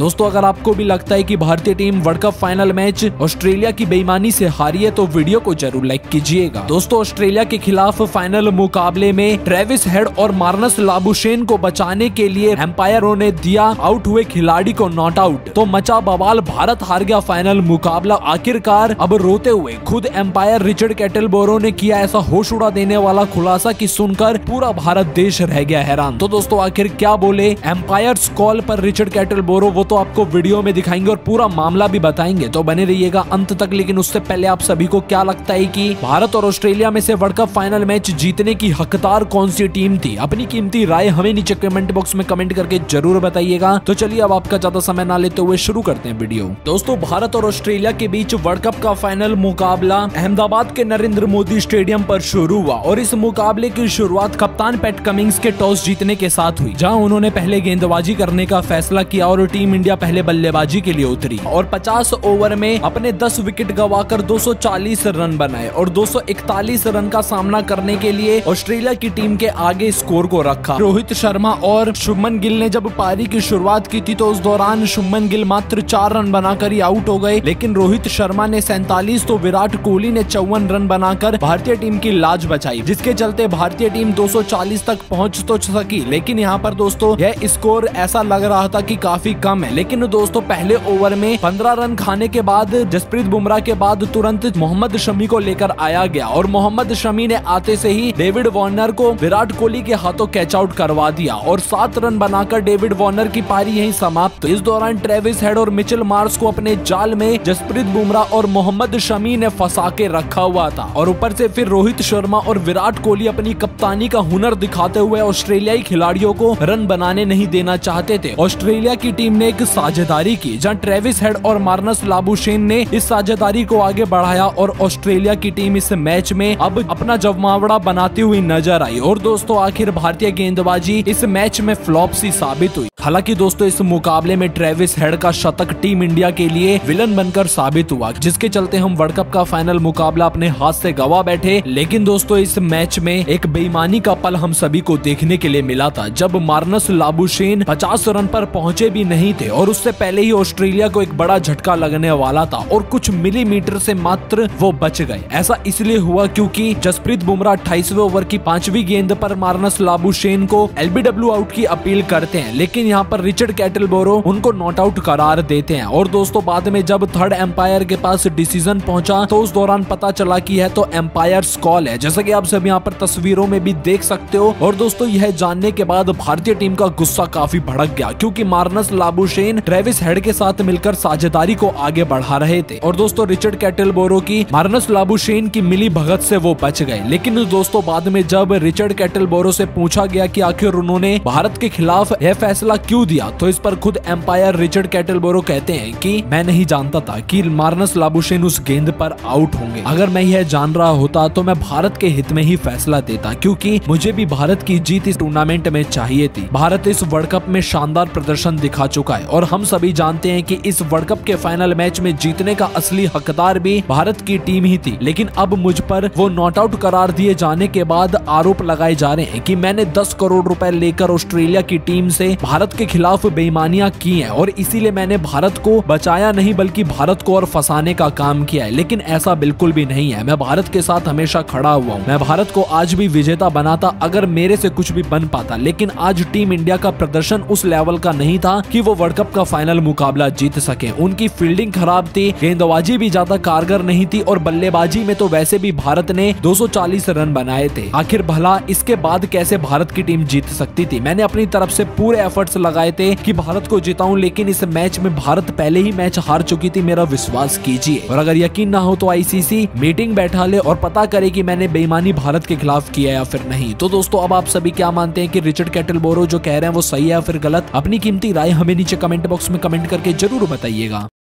दोस्तों अगर आपको भी लगता है कि भारतीय team world cup final match Australia की बेईमानी से हारी है तो वीडियो को जरूर लाइक कीजिएगा। दोस्तों ऑस्ट्रेलिया के खिलाफ फाइनल मुकाबले में ट्रेविस हेड और मार्नस लाबुशेन को बचाने के लिए एम्पायरों ने दिया आउट हुए खिलाड़ी को नॉट आउट, तो मचा बवाल, भारत हार गया फाइनल मुकाबला। आखिरकार अब रोते हुए खुद एम्पायर रिचर्ड कैटलबोरो ने किया ऐसा होश उड़ा देने वाला खुलासा कि सुनकर पूरा भारत देश रह गया हैरान। तो दोस्तों आखिर क्या बोले एम्पायर्स कॉल पर रिचर्ड कैटलबोरो, वो तो आपको वीडियो में दिखाएंगे और पूरा मामला भी बताएंगे, तो बने रहिएगा अंत तक। लेकिन उससे पहले आप सभी को क्या लगता है कि भारत और ऑस्ट्रेलिया में से वर्ल्ड कप फाइनल मैच जीतने की हकदार कौन सी टीम थी? अपनी कीमती राय हमें नीचे कमेंट बॉक्स में कमेंट करके जरूर बताइएगा। तो चलिए अब आपका ज्यादा समय ना लेते हुए शुरू करते हैं वीडियो। दोस्तों भारत और ऑस्ट्रेलिया के बीच वर्ल्ड कप का फाइनल मुकाबला अहमदाबाद के नरेंद्र मोदी स्टेडियम पर शुरू हुआ और इस मुकाबले की शुरुआत कप्तान पैट कमिंग्स के टॉस जीतने के साथ हुई, जहां उन्होंने पहले गेंदबाजी करने का फैसला किया और टीम इंडिया पहले बल्लेबाजी के लिए उतरी और 50 ओवर में अपने 10 विकेट गंवाकर 240 रन बनाए और 241 रन का सामना करने के लिए ऑस्ट्रेलिया की टीम के आगे स्कोर को रखा। रोहित शर्मा और शुभमन गिल ने जब पारी की शुरुआत की थी तो उस दौरान शुभमन गिल मात्र 4 रन बनाकर ही आउट हो गए, लेकिन रोहित शर्मा ने 47 तो विराट कोहली ने 54 रन बनाकर भारतीय टीम की लाज बचाई, जिसके चलते भारतीय टीम 240 तक पहुंच तो सकी। लेकिन यहाँ पर दोस्तों यह स्कोर ऐसा लग रहा था कि काफी कम है, लेकिन दोस्तों पहले ओवर में 15 रन खाने के बाद जसप्रीत बुमराह के बाद तुरंत मोहम्मद शमी को लेकर आया गया और मोहम्मद शमी ने आते से ही डेविड वार्नर को विराट कोहली के हाथों कैच आउट करवा दिया और 7 रन बनाकर डेविड वार्नर की पारी यहीं समाप्त। इस दौरान ट्रेविस हेड और मिचेल मार्श को अपने जाल में जसप्रीत बुमराह और मोहम्मद शमी ने फंसा के रखा हुआ था और ऊपर से फिर रोहित शर्मा और विराट कोहली अपनी कप्तानी का हुनर दिखाते हुए ऑस्ट्रेलियाई खिलाड़ियों को रन बनाने नहीं देना चाहते थे। ऑस्ट्रेलिया की टीम ने एक साझेदारी की जहां ट्रेविस हेड और मार्नस लाबुशेन ने इस साझेदारी को आगे बढ़ाया और ऑस्ट्रेलिया की टीम इस मैच में अब अपना जमावड़ा बनाती हुई नजर आई और दोस्तों आखिर भारतीय गेंदबाजी इस मैच में फ्लॉप सी साबित हुई। हालांकि दोस्तों इस मुकाबले में ट्रेविस हेड का शतक टीम इंडिया के लिए विलन बनकर साबित हुआ, जिसके चलते हम वर्ल्ड कप का फाइनल मुकाबला अपने हाथ से गवा बैठे। लेकिन दोस्तों इस मैच में एक बेईमानी का पल हम सभी को देखने के लिए मिला था, जब मार्नस लाबुशेन 50 रन पर पहुंचे भी नहीं थे और उससे पहले ही ऑस्ट्रेलिया को एक बड़ा झटका लगने वाला था और कुछ मिलीमीटर से मात्र वो बच गए। ऐसा इसलिए हुआ क्योंकि जसप्रीत बुमराह 28वें ओवर की 5वीं गेंद पर मार्नस लाबुशेन को एलबीडब्ल्यू आउट की अपील करते हैं, लेकिन यहाँ पर रिचर्ड कैटलबोरो उनको नॉट आउट करार देते हैं। और दोस्तों बाद में जब थर्ड एम्पायर के पास डिसीजन पहुंचा तो उस दौरान पता चला कि यह तो एम्पायर्स कॉल है, जैसा कि आप सब यहाँ पर तस्वीरों में भी देख सकते हो। और दोस्तों यह जानने के बाद भारतीय टीम का गुस्सा काफी भड़क गया, क्योंकि मार्नस लाबुशेन ट्रेविस हेड के साथ मिलकर साझेदारी को आगे बढ़ा रहे थे और दोस्तों रिचर्ड कैटलबोरो की मार्नस लाबुशेन की मिली भगत से वो बच गए। लेकिन दोस्तों बाद में जब रिचर्ड कैटलबोरो से पूछा गया कि आखिर उन्होंने भारत के खिलाफ यह फैसला क्यों दिया, तो इस पर खुद एम्पायर रिचर्ड कैटलबोरो कहते हैं कि मैं नहीं जानता था कि मार्नस लाबुशेन उस गेंद पर आउट होंगे। अगर मैं यह जान रहा होता तो मैं भारत के हित में ही फैसला देता, क्योंकि मुझे भी भारत की जीत इस टूर्नामेंट में चाहिए थी। भारत इस वर्ल्ड कप में शानदार प्रदर्शन दिखा चुका है और हम सभी जानते हैं कि इस वर्ल्ड कप के फाइनल मैच में जीतने का असली हकदार भी भारत की टीम ही थी। लेकिन अब मुझ पर वो नॉट आउट करार दिए जाने के बाद आरोप लगाए जा रहे हैं कि मैंने 10 करोड़ रुपए लेकर ऑस्ट्रेलिया की टीम से भारत के खिलाफ बेईमानियां की हैं और इसीलिए मैंने भारत को बचाया नहीं बल्कि भारत को और फंसाने का काम किया है। लेकिन ऐसा बिल्कुल भी नहीं है। मैं भारत के साथ हमेशा खड़ा हुआ हूँ। मैं भारत को आज भी विजेता बनाता अगर मेरे से कुछ भी बन पाता, लेकिन आज टीम इंडिया का प्रदर्शन उस लेवल का नहीं था कि वो वर्ल्ड कप का फाइनल मुकाबला जीत सके। उनकी फील्डिंग खराब थी, गेंदबाजी भी ज्यादा कारगर नहीं थी और बल्लेबाजी में तो वैसे भी भारत ने 240 रन बनाए थे। आखिर भला इसके बाद कैसे भारत की टीम जीत सकती थी? मैंने अपनी तरफ से पूरे एफर्ट्स लगाए थे कि भारत को जिताऊं, लेकिन इस मैच में भारत पहले ही मैच हार चुकी थी, मेरा विश्वास कीजिए। और अगर यकीन ना हो तो आईसीसी मीटिंग बैठा ले और पता करे कि मैंने बेईमानी भारत के खिलाफ किया या फिर नहीं। तो दोस्तों अब आप सभी क्या मानते हैं कि रिचर्ड कैटलबोरो जो कह रहे हैं वो सही है या फिर गलत? अपनी कीमती राय हमें नीचे कमेंट बॉक्स में कमेंट करके जरूर बताइएगा।